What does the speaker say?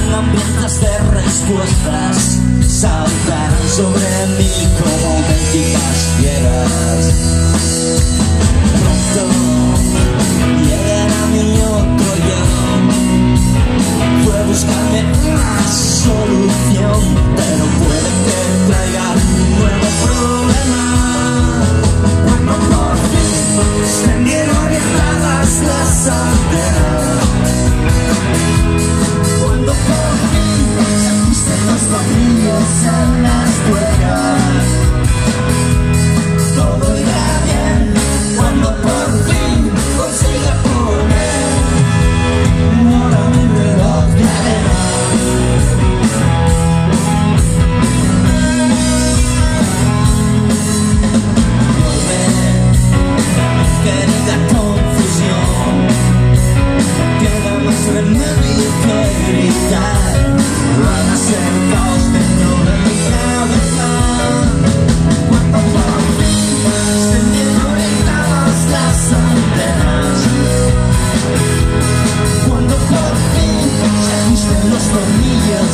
hambrientas de respuestas, saltarán sobre mí como mendigas fieras. Pronto llegará mi otro yo, fue buscarme una solución, pero puede que traiga un nuevo problema. Cuando por fin estén bien orientadas las antenas, cuando por fin se ajusten los tornillos en las tuercas, todo irá bien. Cuando por fin consiga poner ahora mi reloj de arena. Querida confusión, queda más remedio que gritar. Van a ser caos dentro de mi cabeza. Cuando por fin estén bien orientadas las antenas, cuando por fin se ajusten los tornillos